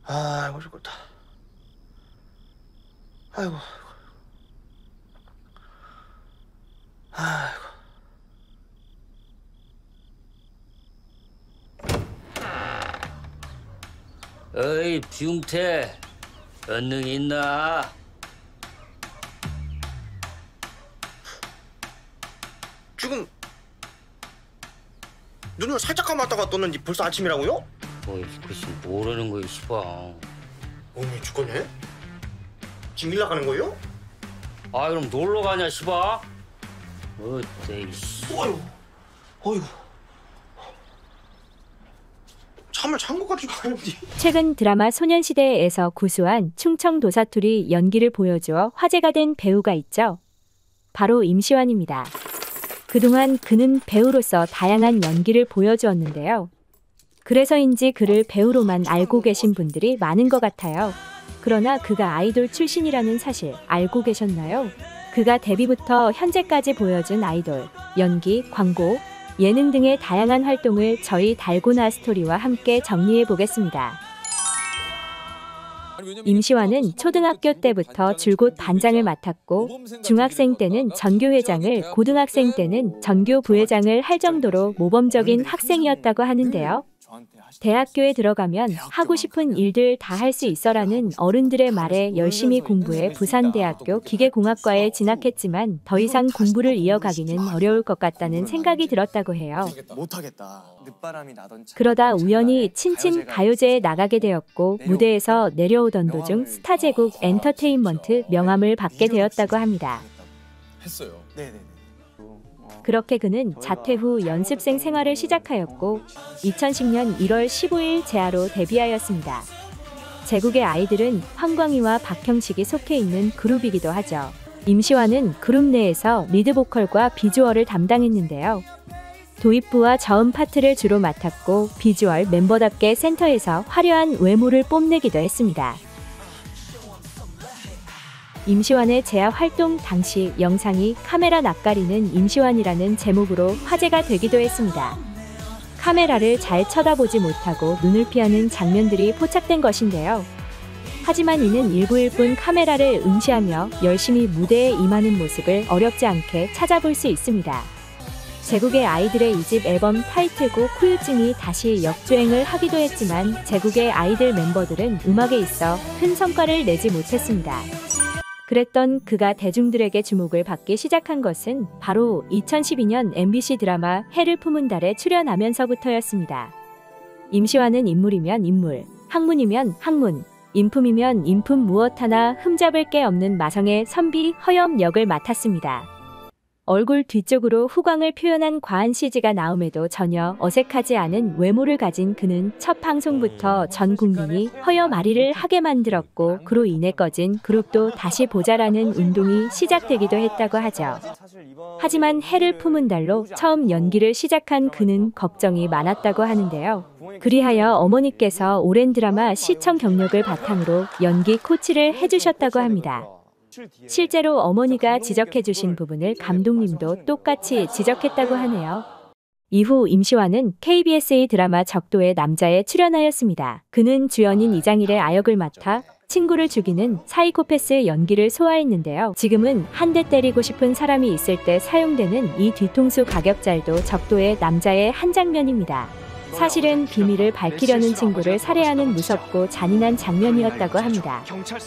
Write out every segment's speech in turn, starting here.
아이고 죽겠다. 아이고. 아이고. 어이 비웅태, 언능 있나? 지금 눈을 살짝 감았다가 떴는지 벌써 아침이라고요? 어이 글쎄 모르는 거야 시방. 어머 죽겠네. 지금 일 나가는 거예요? 아 그럼 놀러 가냐 시방? 어때 이씨. 어휴. 어휴. 참을 찬 것 같지가 않은데. 최근 드라마 소년시대에서 구수한 충청도 사투리 연기를 보여주어 화제가 된 배우가 있죠. 바로 임시완입니다. 그동안 그는 배우로서 다양한 연기를 보여주었는데요. 그래서인지 그를 배우로만 알고 계신 분들이 많은 것 같아요. 그러나 그가 아이돌 출신이라는 사실 알고 계셨나요? 그가 데뷔부터 현재까지 보여준 아이돌, 연기, 광고, 예능 등의 다양한 활동을 저희 달고나 스토리와 함께 정리해 보겠습니다. 임시완은 초등학교 때부터 줄곧 반장을 맡았고 중학생 때는 전교회장을, 고등학생 때는 전교 부회장을 할 정도로 모범적인 학생이었다고 하는데요. 대학교에 들어가면 하고 싶은 일들 다 할 수 있어라는 어른들의 말에 열심히 공부해 부산대학교 기계공학과에 진학했지만 더 이상 공부를 이어가기는 어려울 것 같다는 생각이 들었다고 해요. 그러다 우연히 친친 가요제에 나가게 되었고 무대에서 내려오던 도중 스타제국 엔터테인먼트 명함을 받게 되었다고 합니다. 그렇게 그는 자퇴 후 연습생 생활을 시작하였고 2010년 1월 15일 재하로 데뷔하였습니다. 제국의 아이들은 황광희와 박형식이 속해 있는 그룹이기도 하죠. 임시완은 그룹 내에서 리드 보컬과 비주얼을 담당했는데요. 도입부와 저음 파트를 주로 맡았고 비주얼 멤버답게 센터에서 화려한 외모를 뽐내기도 했습니다. 임시완의 재하 활동 당시 영상이 카메라 낯가리는 임시완이라는 제목으로 화제가 되기도 했습니다. 카메라를 잘 쳐다보지 못하고 눈을 피하는 장면들이 포착된 것인데요. 하지만 이는 일부일 뿐 카메라를 응시하며 열심히 무대에 임하는 모습을 어렵지 않게 찾아볼 수 있습니다. 제국의 아이들의 2집 앨범 타이틀곡 후유증이 다시 역주행을 하기도 했지만 제국의 아이들 멤버들은 음악에 있어 큰 성과를 내지 못했습니다. 그랬던 그가 대중들에게 주목을 받기 시작한 것은 바로 2012년 MBC 드라마 해를 품은 달에 출연하면서부터였습니다. 임시완은 인물이면 인물, 학문이면 학문, 인품이면 인품 무엇 하나 흠잡을 게 없는 마성의 선비 허염 역을 맡았습니다. 얼굴 뒤쪽으로 후광을 표현한 과한 CG가 나옴에도 전혀 어색하지 않은 외모를 가진 그는 첫 방송부터 전 국민이 허여마리를 하게 만들었고 그로 인해 꺼진 그룹도 다시 보자라는 운동이 시작되기도 했다고 하죠. 하지만 해를 품은 달로 처음 연기를 시작한 그는 걱정이 많았다고 하는데요. 그리하여 어머니께서 오랜 드라마 시청 경력을 바탕으로 연기 코치를 해주셨다고 합니다. 실제로 어머니가 지적해주신 부분을 감독님도 똑같이 지적했다고 하네요. 이후 임시완은 KBS의 드라마 적도의 남자에 출연하였습니다. 그는 주연인 이장일의 아역을 맡아 친구를 죽이는 사이코패스의 연기를 소화했는데요. 지금은 한 대 때리고 싶은 사람이 있을 때 사용되는 이 뒤통수 가격잘도 적도의 남자의 한 장면입니다. 사실은 비밀을 밝히려는 친구를 살해하는 무섭고 잔인한 장면이었다고 합니다.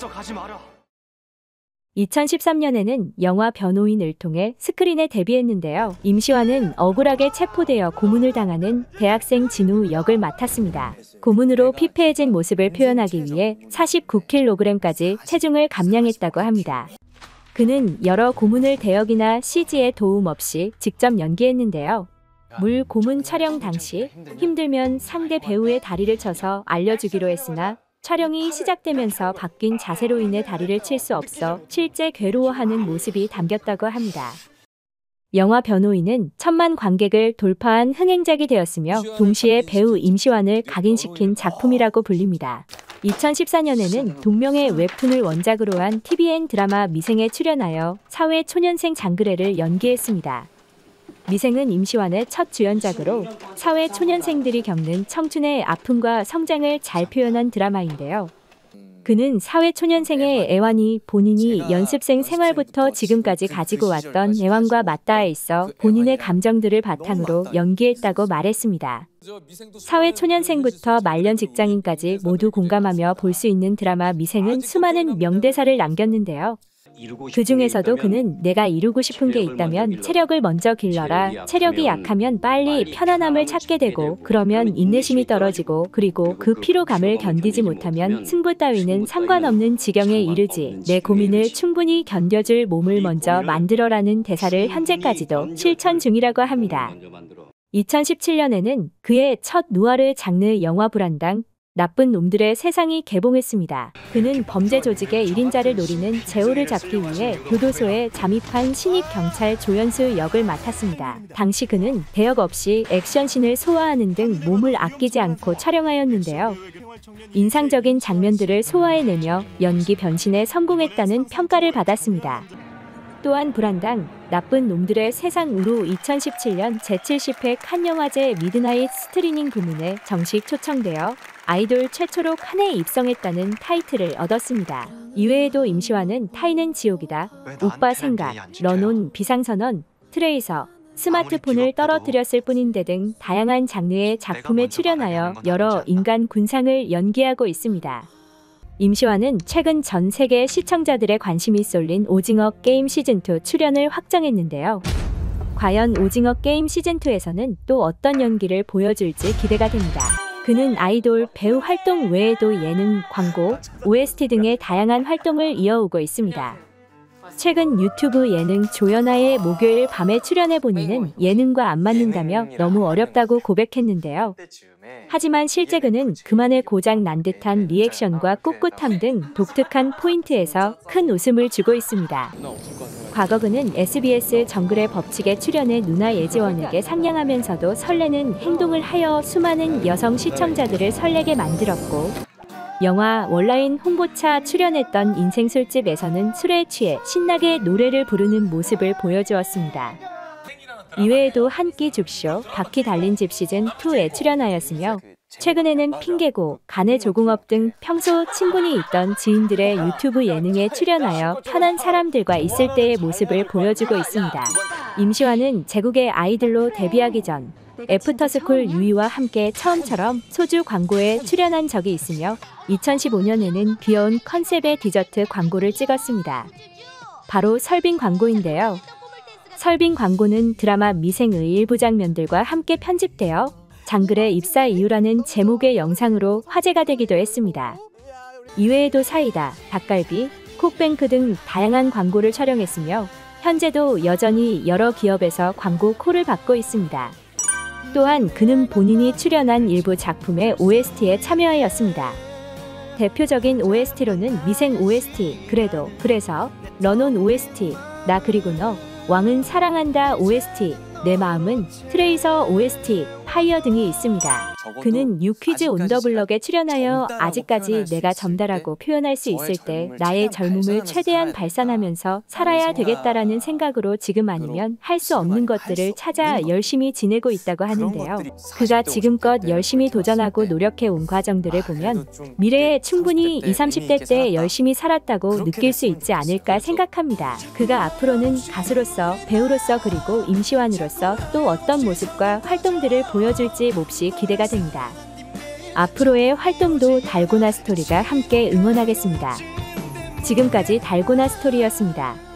2013년에는 영화 변호인을 통해 스크린에 데뷔했는데요. 임시완은 억울하게 체포되어 고문을 당하는 대학생 진우 역을 맡았습니다. 고문으로 피폐해진 모습을 표현하기 위해 49kg까지 체중을 감량했다고 합니다. 그는 여러 고문을 대역이나 CG의 도움 없이 직접 연기했는데요. 물 고문 촬영 당시 힘들면 상대 배우의 다리를 쳐서 알려주기로 했으나 촬영이 시작되면서 바뀐 자세로 인해 다리를 칠 수 없어 실제 괴로워하는 모습이 담겼다고 합니다. 영화 변호인은 1000만 관객을 돌파한 흥행작이 되었으며 동시에 배우 임시완을 각인시킨 작품이라고 불립니다. 2014년에는 동명의 웹툰을 원작으로 한 TVN 드라마 미생에 출연하여 사회 초년생 장그래를 연기했습니다. 미생은 임시완의 첫 주연작으로 사회 초년생들이 겪는 청춘의 아픔과 성장을 잘 표현한 드라마인데요. 그는 사회 초년생의 애환이 본인이 연습생 생활부터 지금까지 가지고 왔던 애환과 맞닿아 있어 본인의 감정들을 바탕으로 연기했다고 말했습니다. 사회 초년생부터 말년 직장인까지 모두 공감하며 볼 수 있는 드라마 미생은 수많은 명대사를 남겼는데요. 그 중에서도 그는 내가 이루고 싶은 게 있다면 체력을 먼저 길러라. 체력이 약하면 빨리 편안함을 찾게 되고 그러면 인내심이 떨어지고 그리고 그 피로감을 견디지 못하면 승부 따위는 상관없는 지경에 이르지. 내 고민을 충분히 견뎌줄 몸을 먼저 만들어라는 대사를 현재까지도 실천 중이라고 합니다. 2017년에는 그의 첫 누아르 장르 영화 불안당 나쁜 놈들의 세상이 개봉했습니다. 그는 범죄 조직의 1인자를 노리는 제호를 잡기 위해 교도소에 잠입한 신입 경찰 조연수 역을 맡았습니다. 당시 그는 대역 없이 액션씬을 소화하는 등 몸을 아끼지 않고 촬영하였는데요. 인상적인 장면들을 소화해내며 연기 변신에 성공했다는 평가를 받았습니다. 또한 불안당 나쁜 놈들의 세상으로 2017년 제70회 칸 영화제 미드나잇 스트리밍 부문에 정식 초청되어 아이돌 최초로 칸에 입성했다는 타이틀을 얻었습니다. 이외에도 임시완은 타이는 지옥이다, 오빠 생각, 런온 비상선언, 트레이서, 스마트폰을 떨어뜨렸을 뿐인데 등 다양한 장르의 작품에 출연하여 여러 인간 군상을 연기하고 있습니다. 임시완은 최근 전 세계 시청자들의 관심이 쏠린 오징어 게임 시즌2 출연을 확정했는데요. 과연 오징어 게임 시즌2에서는 또 어떤 연기를 보여줄지 기대가 됩니다. 그는 아이돌 배우 활동 외에도 예능, 광고, OST 등의 다양한 활동을 이어오고 있습니다. 최근 유튜브 예능 조연아의 목요일 밤에 출연해 본인은 예능과 안 맞는다며 너무 어렵다고 고백했는데요. 하지만 실제 그는 그만의 고장 난 듯한 리액션과 꿋꿋함 등 독특한 포인트에서 큰 웃음을 주고 있습니다. 과거 그는 SBS 정글의 법칙에 출연해 누나 예지원에게 상냥하면서도 설레는 행동을 하여 수많은 여성 시청자들을 설레게 만들었고, 영화 원라인 홍보차 출연했던 인생 술집에서는 술에 취해 신나게 노래를 부르는 모습을 보여주었습니다. 이외에도 한 끼 줍쇼, 바퀴 달린 집 시즌2에 출연하였으며 최근에는 핑계고, 간의 조궁업 등 평소 친분이 있던 지인들의 유튜브 예능에 출연하여 편한 사람들과 있을 때의 모습을 보여주고 있습니다. 임시완은 제국의 아이들로 데뷔하기 전 애프터스쿨 유이와 함께 처음처럼 소주 광고에 출연한 적이 있으며 2015년에는 귀여운 컨셉의 디저트 광고를 찍었습니다. 바로 설빙 광고인데요. 설빙 광고는 드라마 미생의 일부 장면들과 함께 편집되어 장글의 입사 이유라는 제목의 영상으로 화제가 되기도 했습니다. 이외에도 사이다, 닭갈비, 콕뱅크 등 다양한 광고를 촬영했으며 현재도 여전히 여러 기업에서 광고 콜을 받고 있습니다. 또한 그는 본인이 출연한 일부 작품의 OST에 참여하였습니다. 대표적인 OST로는 미생 OST, 그래도, 그래서, 런온 OST, 나 그리고 너, 왕은 사랑한다 OST, 내 마음은, 트레이서 OST, 파이어 등이 있습니다. 그는 뉴퀴즈 온 더 블럭에 출연하여 아직까지 내가 점다라고 표현할 수 있을 때 나의 젊음을 최대한 발산하면서 살아야 되겠다라는 생각으로 지금 아니면 할 수 없는 것들을 찾아 열심히 지내고 있다고 하는데요. 그가 지금껏 열심히 도전하고 노력해온 과정들을 보면 미래에 충분히 20, 30대 때 열심히 살았다고 느낄 수 있지 않을까 생각합니다. 그가 앞으로는 가수로서, 배우로서 그리고 임시완으로서 또 어떤 모습과 활동들을 보여줄지 몹시 기대가 됩니다. 앞으로의 활동도 달고나 스토리가 함께 응원하겠습니다. 지금까지 달고나 스토리였습니다.